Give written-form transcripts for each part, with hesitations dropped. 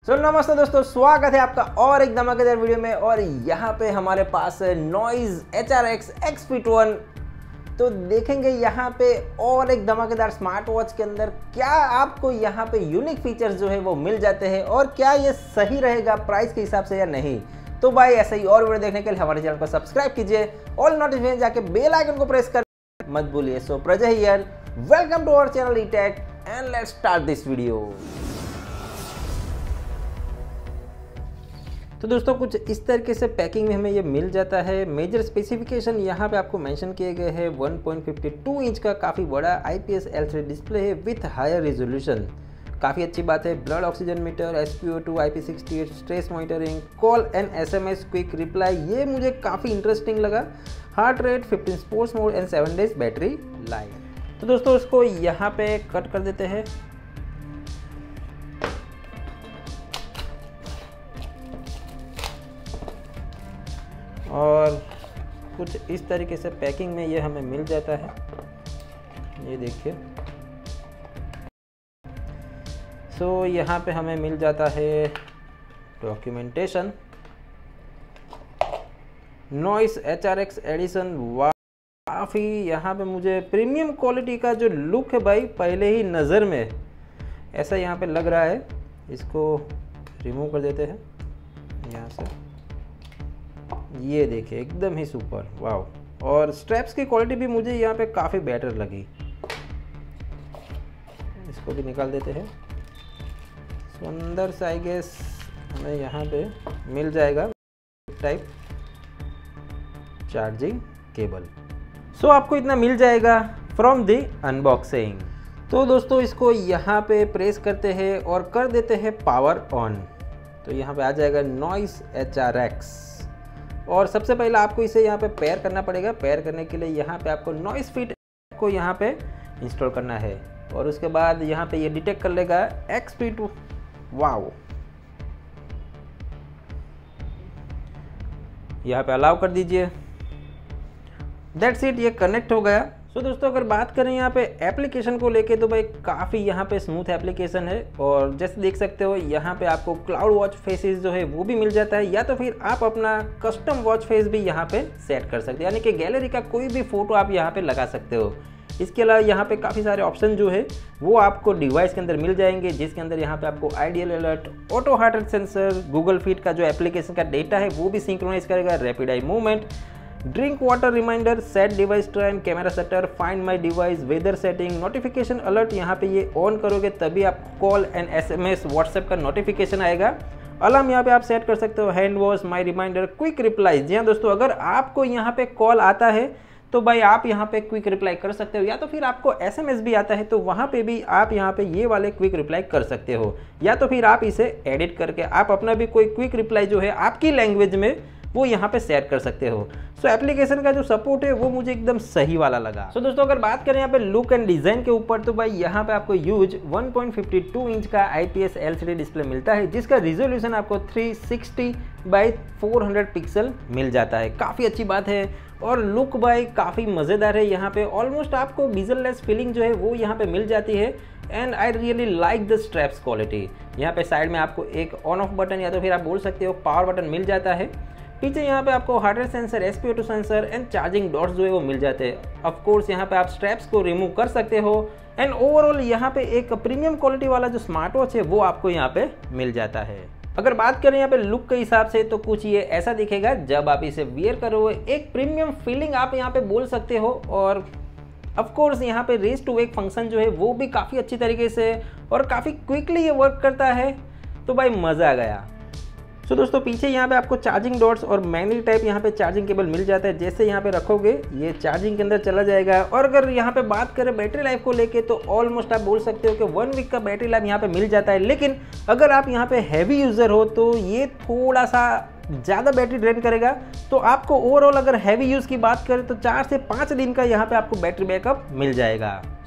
तो नमस्ते दोस्तों, स्वागत है आपका और एक धमाकेदार वीडियो में। और यहाँ पे हमारे पास है नॉइज़ HRX XFIT1। तो देखेंगे यहाँ पे और एक धमाकेदार स्मार्ट वॉच के अंदर क्या आपको यहाँ पे यूनिक फीचर्स जो है वो मिल जाते हैं और क्या ये सही रहेगा प्राइस के हिसाब से या नहीं। तो भाई ऐसे ही और वीडियो देखने के लिए हमारे चैनल को सब्सक्राइब कीजिए, ऑल नोटिफिकेशन जाके बेल आइकन को प्रेस कर मत भूलिए। So Prajay here, welcome to our channel eTech and let's start this video. तो दोस्तों कुछ इस तरीके से पैकिंग में हमें ये मिल जाता है। मेजर स्पेसिफिकेशन यहाँ पे आपको मेंशन किए गए हैं। 1.52 इंच का काफ़ी बड़ा IPS LCD डिस्प्ले है विथ हायर रेजोल्यूशन, काफ़ी अच्छी बात है। Blood oxygen meter, SpO2, IP68, stress monitoring, call and SMS quick reply, ये मुझे काफ़ी इंटरेस्टिंग लगा। Heart rate, 15 sports mode and 7 days battery life. तो दोस्तों इसको यहाँ पे कट कर देते हैं। और कुछ इस तरीके से पैकिंग में ये हमें मिल जाता है, ये देखिए। सो यहाँ पे हमें मिल जाता है डॉक्यूमेंटेशन, नॉइज़ HRX एडिशन। काफ़ी यहाँ पे मुझे प्रीमियम क्वालिटी का जो लुक है भाई पहले ही नज़र में ऐसा यहाँ पे लग रहा है। इसको रिमूव कर देते हैं यहाँ से। ये देखिए एकदम ही सुपर, वाह। और स्ट्रैप्स की क्वालिटी भी मुझे यहाँ पे काफ़ी बेटर लगी। इसको भी निकाल देते हैं। सुंदर सा आई गेस हमें यहाँ पे मिल जाएगा टाइप चार्जिंग केबल। सो आपको इतना मिल जाएगा फ्रॉम द अनबॉक्सिंग। तो दोस्तों इसको यहाँ पे प्रेस करते हैं और कर देते हैं पावर ऑन। तो यहाँ पे आ जाएगा नॉइज़ HRX। और सबसे पहले आपको इसे यहाँ पे पेयर करना पड़ेगा। पेयर करने के लिए यहाँ पे आपको नॉइज़ फिट को यहाँ पे इंस्टॉल करना है और उसके बाद यहाँ पे ये डिटेक्ट कर लेगा XFIT। वाओ, यहाँ पे अलाउ कर दीजिए। दैट्स इट, ये कनेक्ट हो गया। सो दोस्तों अगर बात करें यहाँ पे एप्लीकेशन को लेके तो भाई काफ़ी यहाँ पे स्मूथ एप्लीकेशन है। और जैसे देख सकते हो यहाँ पे आपको क्लाउड वॉच फेसेस जो है वो भी मिल जाता है, या तो फिर आप अपना कस्टम वॉच फेस भी यहाँ पे सेट कर सकते हो, यानी कि गैलरी का कोई भी फोटो आप यहाँ पे लगा सकते हो। इसके अलावा यहाँ पे काफ़ी सारे ऑप्शन जो है वो आपको डिवाइस के अंदर मिल जाएंगे, जिसके अंदर यहाँ पे आपको ideal alert, auto heart rate sensor, Google fit का जो एप्लीकेशन का डेटा है वो भी सिंक्रोनाइज करेगा, rapid eye movement, drink water reminder, set device time, camera shutter, find my device, weather setting, notification alert. यहाँ पे ये ऑन करोगे तभी आपको कॉल एंड SMS व्हाट्सएप का नोटिफिकेशन आएगा। अलार्म यहाँ पे आप सेट कर सकते हो, hand wash, my reminder, quick reply. जी हाँ दोस्तों, अगर आपको यहाँ पे कॉल आता है तो भाई आप यहाँ पे क्विक रिप्लाई कर सकते हो, या तो फिर आपको SMS भी आता है तो वहाँ पे भी आप यहाँ पे ये वाले क्विक रिप्लाई कर सकते हो, या तो फिर आप इसे एडिट करके आप अपना भी कोई क्विक रिप्लाई जो है आपकी लैंग्वेज में वो यहाँ पे सेट कर सकते हो। सो एप्लीकेशन का जो सपोर्ट है वो मुझे एकदम सही वाला लगा। सो दोस्तों अगर बात करें यहाँ पे लुक एंड डिज़ाइन के ऊपर तो भाई यहाँ पे आपको यूज 1.52 इंच का IPS LCD डिस्प्ले मिलता है, जिसका रिजोल्यूशन आपको 360x400 पिक्सल मिल जाता है। काफ़ी अच्छी बात है। और लुक भाई काफ़ी मज़ेदार है। यहाँ पे ऑलमोस्ट आपको विजनलेस फीलिंग जो है वो यहाँ पे मिल जाती है। And I really like the straps quality. यहाँ पे साइड में आपको एक ऑन ऑफ बटन या तो फिर आप बोल सकते हो पावर बटन मिल जाता है। पीछे यहाँ पे आपको heart rate sensor, SpO2 sensor and charging dots जो है वो मिल जाते हैं। ऑफ कोर्स यहाँ पे आप स्ट्रैप्स को रिमूव कर सकते हो। एंड ओवरऑल यहाँ पे एक प्रीमियम क्वालिटी वाला जो स्मार्ट वॉच है वो आपको यहाँ पे मिल जाता है। अगर बात करें यहाँ पे लुक के हिसाब से तो कुछ ये ऐसा दिखेगा जब आप इसे वियर करोगे, एक प्रीमियम फीलिंग आप यहाँ पे बोल सकते हो। और ऑफ कोर्स यहाँ पे रेज टू वेक फंक्शन जो है वो भी काफ़ी अच्छी तरीके से और काफ़ी क्विकली ये वर्क करता है। तो भाई मज़ा आ गया। सो दोस्तों पीछे यहाँ पे आपको चार्जिंग डॉट्स और मैग्नेटिक टाइप यहाँ पे चार्जिंग केबल मिल जाता है। जैसे यहाँ पे रखोगे ये चार्जिंग के अंदर चला जाएगा। और अगर यहाँ पे बात करें बैटरी लाइफ को लेके तो ऑलमोस्ट आप बोल सकते हो कि 1 वीक का बैटरी लाइफ यहाँ पे मिल जाता है। लेकिन अगर आप यहाँ पे हैवी यूज़र हो तो ये थोड़ा सा ज़्यादा बैटरी ड्रेन करेगा। तो आपको ओवरऑल अगर हैवी यूज़ की बात करें तो 4 से 5 दिन का यहाँ पे आपको बैटरी बैकअप मिल जाएगा।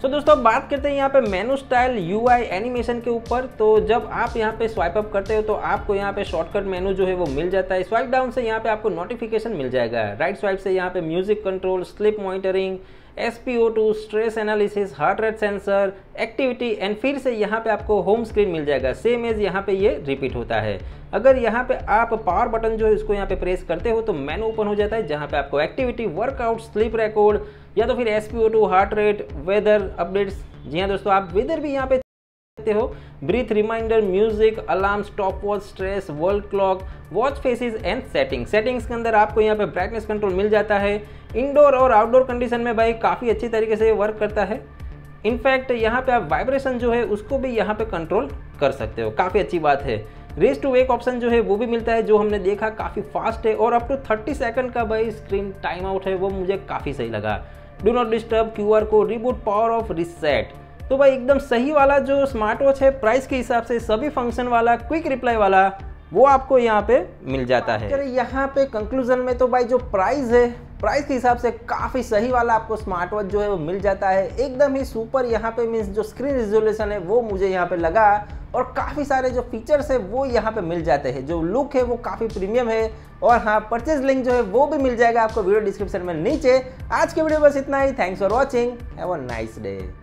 सो दोस्तों अब बात करते हैं यहाँ पे मेनू स्टाइल यूआई एनिमेशन के ऊपर। तो जब आप यहाँ पे स्वाइप अप करते हो तो आपको यहाँ पे शॉर्टकट मेनू जो है वो मिल जाता है। स्वाइप डाउन से यहाँ पे आपको नोटिफिकेशन मिल जाएगा। राइट स्वाइप से यहाँ पे music control, sleep monitoring, SpO2, stress analysis, heart rate sensor, activity and फिर से यहाँ पे आपको होम स्क्रीन मिल जाएगा। सेम एज यहाँ पे ये रिपीट होता है। अगर यहाँ पे आप पावर बटन जो है इसको यहाँ पे प्रेस करते हो तो मेनू ओपन हो जाता है, जहाँ पे आपको एक्टिविटी, वर्कआउट, स्लीप रिकॉर्ड या तो फिर SpO2, heart rate, weather updates. जी हाँ दोस्तों, आप वेदर भी यहाँ पे सकते हो, breath reminder, music, alarm, stop watch, stress, world clock, watch faces and settings के अंदर आपको यहाँ पे ब्राइटनेस कंट्रोल मिल जाता है। इंडोर और आउटडोर कंडीशन में भाई काफ़ी अच्छी तरीके से वर्क करता है। इनफैक्ट यहाँ पे आप वाइब्रेशन जो है उसको भी यहाँ पे कंट्रोल कर सकते हो, काफ़ी अच्छी बात है। रेस टू वेक ऑप्शन जो है वो भी मिलता है, जो हमने देखा काफ़ी फास्ट है। और अप टू 30 सेकंड का भाई स्क्रीन टाइम आउट है, वो मुझे काफ़ी सही लगा। डू नॉट डिस्टर्ब, QR को रिबूट, पावर ऑफ, रिसेट। तो भाई एकदम सही वाला जो स्मार्ट वॉच है, प्राइस के हिसाब से सभी फंक्शन वाला, क्विक रिप्लाई वाला, वो आपको यहाँ पे मिल जाता है। यहाँ पे कंक्लूजन में तो भाई जो प्राइस है, प्राइस के हिसाब से काफ़ी सही वाला आपको स्मार्ट वॉच जो है वो मिल जाता है। एकदम ही सुपर यहाँ पे मीन्स जो स्क्रीन रिजोल्यूशन है वो मुझे यहाँ पे लगा, और काफ़ी सारे जो फीचर्स है वो यहाँ पे मिल जाते हैं। जो लुक है वो काफ़ी प्रीमियम है। और हाँ, परचेज लिंक जो है वो भी मिल जाएगा आपको वीडियो डिस्क्रिप्शन में नीचे। आज के वीडियो बस इतना ही। Thanks for watching, have a nice day.